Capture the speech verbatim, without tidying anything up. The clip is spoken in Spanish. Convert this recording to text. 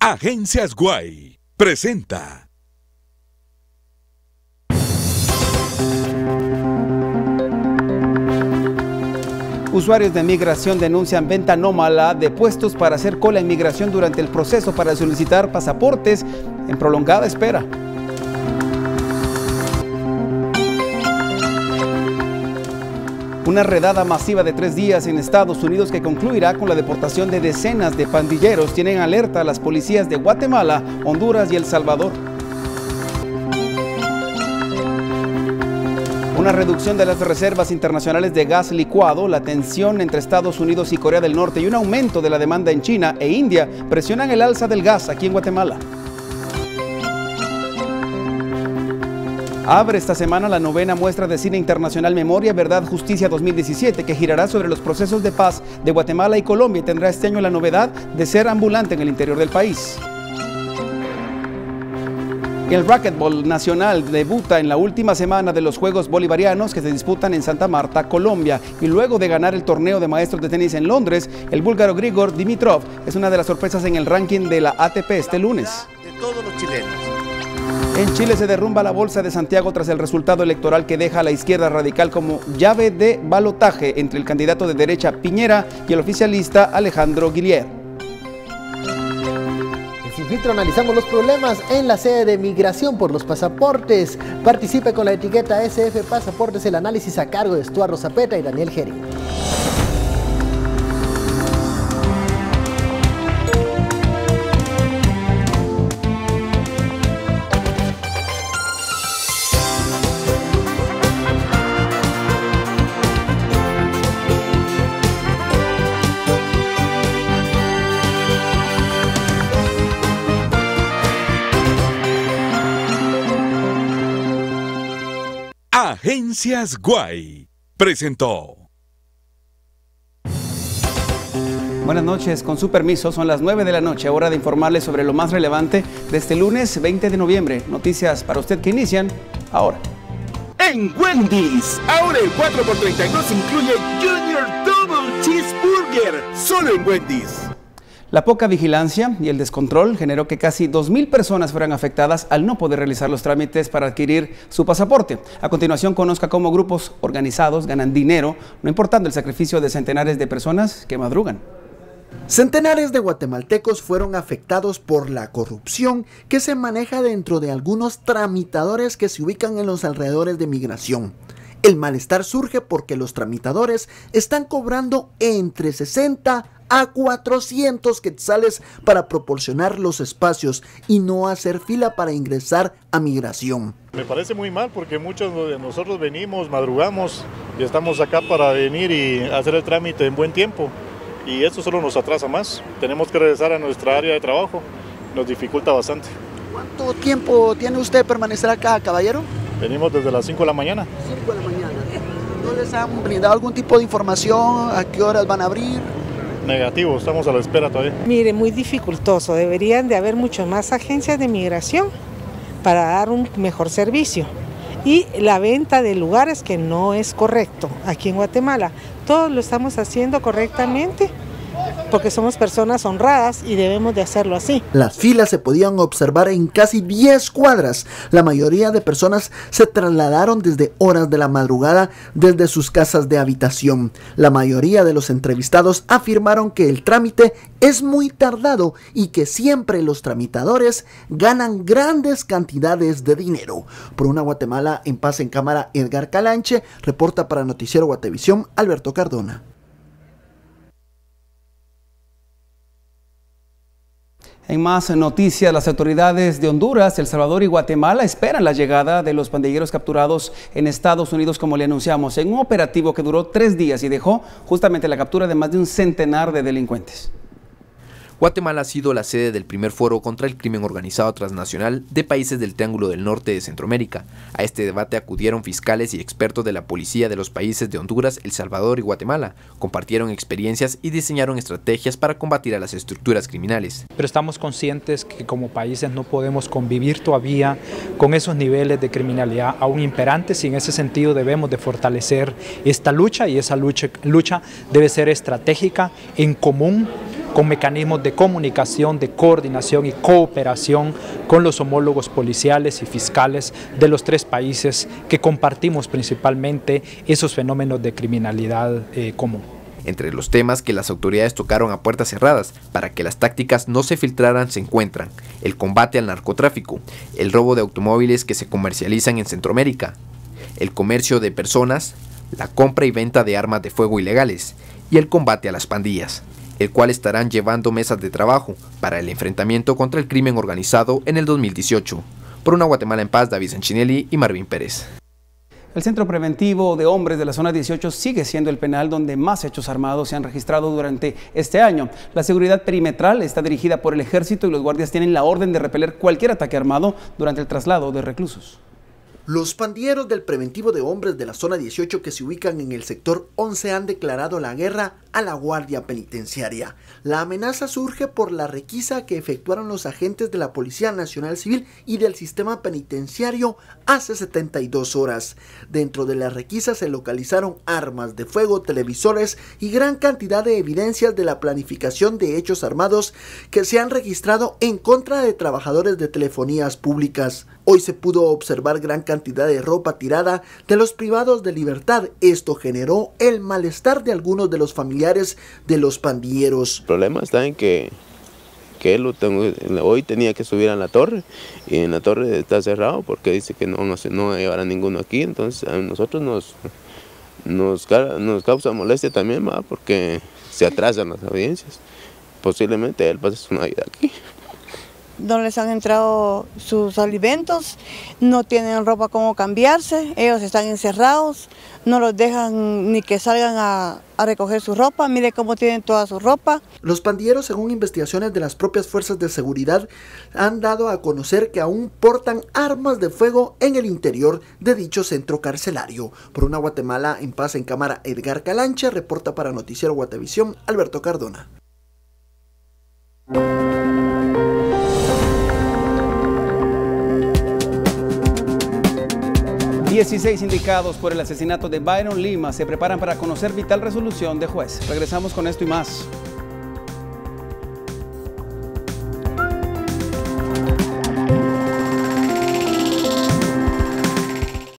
Agencias Guay presenta. Usuarios de migración denuncian venta anómala de puestos para hacer cola en migración durante el proceso para solicitar pasaportes en prolongada espera. Una redada masiva de tres días en Estados Unidos que concluirá con la deportación de decenas de pandilleros tienen alerta a las policías de Guatemala, Honduras y El Salvador. Una reducción de las reservas internacionales de gas licuado, la tensión entre Estados Unidos y Corea del Norte y un aumento de la demanda en China e India presionan el alza del gas aquí en Guatemala. Abre esta semana la novena muestra de cine internacional Memoria, Verdad, Justicia dos mil diecisiete, que girará sobre los procesos de paz de Guatemala y Colombia y tendrá este año la novedad de ser ambulante en el interior del país. El racquetball nacional debuta en la última semana de los Juegos Bolivarianos que se disputan en Santa Marta, Colombia, y luego de ganar el torneo de maestros de tenis en Londres, el búlgaro Grigor Dimitrov es una de las sorpresas en el ranking de la A T P este lunes. De todos los chilenos. En Chile se derrumba la Bolsa de Santiago tras el resultado electoral que deja a la izquierda radical como llave de balotaje entre el candidato de derecha Piñera y el oficialista Alejandro Guillier. En Sin Filtro analizamos los problemas en la sede de migración por los pasaportes. Participe con la etiqueta S F Pasaportes, el análisis a cargo de Estuardo Zapeta y Daniel Geri. Agencias Guay presentó. Buenas noches, con su permiso, son las nueve de la noche, hora de informarles sobre lo más relevante de este lunes veinte de noviembre. Noticias para usted que inician ahora. En Wendy's, ahora el cuatro por treinta y dos incluye Junior Double Cheeseburger, solo en Wendy's. La poca vigilancia y el descontrol generó que casi dos mil personas fueran afectadas al no poder realizar los trámites para adquirir su pasaporte. A continuación, conozca cómo grupos organizados ganan dinero, no importando el sacrificio de centenares de personas que madrugan. Centenares de guatemaltecos fueron afectados por la corrupción que se maneja dentro de algunos tramitadores que se ubican en los alrededores de migración. El malestar surge porque los tramitadores están cobrando entre sesenta a cuatrocientos quetzales para proporcionar los espacios y no hacer fila para ingresar a migración. Me parece muy mal porque muchos de nosotros venimos, madrugamos y estamos acá para venir y hacer el trámite en buen tiempo y esto solo nos atrasa más. Tenemos que regresar a nuestra área de trabajo, nos dificulta bastante. ¿Cuánto tiempo tiene usted de permanecer acá, caballero? Venimos desde las cinco de la mañana. cinco de la mañana. ¿No les han brindado algún tipo de información? ¿A qué horas van a abrir? Negativo, estamos a la espera todavía. Mire, muy dificultoso. Deberían de haber mucho más agencias de migración para dar un mejor servicio. Y la venta de lugares que no es correcto aquí en Guatemala. Todos lo estamos haciendo correctamente porque somos personas honradas y debemos de hacerlo así. Las filas se podían observar en casi diez cuadras. La mayoría de personas se trasladaron desde horas de la madrugada desde sus casas de habitación. La mayoría de los entrevistados afirmaron que el trámite es muy tardado y que siempre los tramitadores ganan grandes cantidades de dinero. Por una Guatemala en paz en cámara, Edgar Calanche, reporta para Noticiero Guatevisión, Alberto Cardona. En más noticias, las autoridades de Honduras, El Salvador y Guatemala esperan la llegada de los pandilleros capturados en Estados Unidos, como le anunciamos, en un operativo que duró tres días y dejó justamente la captura de más de un centenar de delincuentes. Guatemala ha sido la sede del primer foro contra el crimen organizado transnacional de países del Triángulo del Norte de Centroamérica. A este debate acudieron fiscales y expertos de la policía de los países de Honduras, El Salvador y Guatemala. Compartieron experiencias y diseñaron estrategias para combatir a las estructuras criminales. Pero estamos conscientes que como países no podemos convivir todavía con esos niveles de criminalidad aún imperantes y en ese sentido debemos de fortalecer esta lucha y esa lucha, lucha debe ser estratégica, en común, con mecanismos de comunicación, de coordinación y cooperación con los homólogos policiales y fiscales de los tres países que compartimos principalmente esos fenómenos de criminalidad eh, común. Entre los temas que las autoridades tocaron a puertas cerradas para que las tácticas no se filtraran se encuentran el combate al narcotráfico, el robo de automóviles que se comercializan en Centroamérica, el comercio de personas, la compra y venta de armas de fuego ilegales y el combate a las pandillas, el cual estarán llevando mesas de trabajo para el enfrentamiento contra el crimen organizado en el dos mil dieciocho. Por una Guatemala en paz, David Sanchinelli y Marvin Pérez. El Centro Preventivo de Hombres de la Zona dieciocho sigue siendo el penal donde más hechos armados se han registrado durante este año. La seguridad perimetral está dirigida por el Ejército y los guardias tienen la orden de repeler cualquier ataque armado durante el traslado de reclusos. Los pandilleros del Preventivo de Hombres de la Zona dieciocho que se ubican en el sector once han declarado la guerra a la Guardia Penitenciaria. La amenaza surge por la requisa que efectuaron los agentes de la Policía Nacional Civil y del Sistema Penitenciario hace setenta y dos horas. Dentro de la requisa se localizaron armas de fuego, televisores y gran cantidad de evidencias de la planificación de hechos armados que se han registrado en contra de trabajadores de telefonías públicas. Hoy se pudo observar gran cantidad de ropa tirada de los privados de libertad. Esto generó el malestar de algunos de los familiares de los pandilleros. El problema está en que, que lo tengo, hoy tenía que subir a la torre y en la torre está cerrado porque dice que no, no, no llevará ninguno aquí. Entonces a nosotros nos, nos, nos causa molestia también, ¿va? Porque se atrasan las audiencias. Posiblemente él pase su Navidad aquí. No les han entrado sus alimentos, no tienen ropa como cambiarse, ellos están encerrados, no los dejan ni que salgan a, a recoger su ropa, mire cómo tienen toda su ropa. Los pandilleros, según investigaciones de las propias fuerzas de seguridad, han dado a conocer que aún portan armas de fuego en el interior de dicho centro carcelario. Por una Guatemala en paz en cámara, Edgar Calanche, reporta para Noticiero Guatevisión, Alberto Cardona. dieciséis indicados por el asesinato de Byron Lima se preparan para conocer vital resolución de juez. Regresamos con esto y más.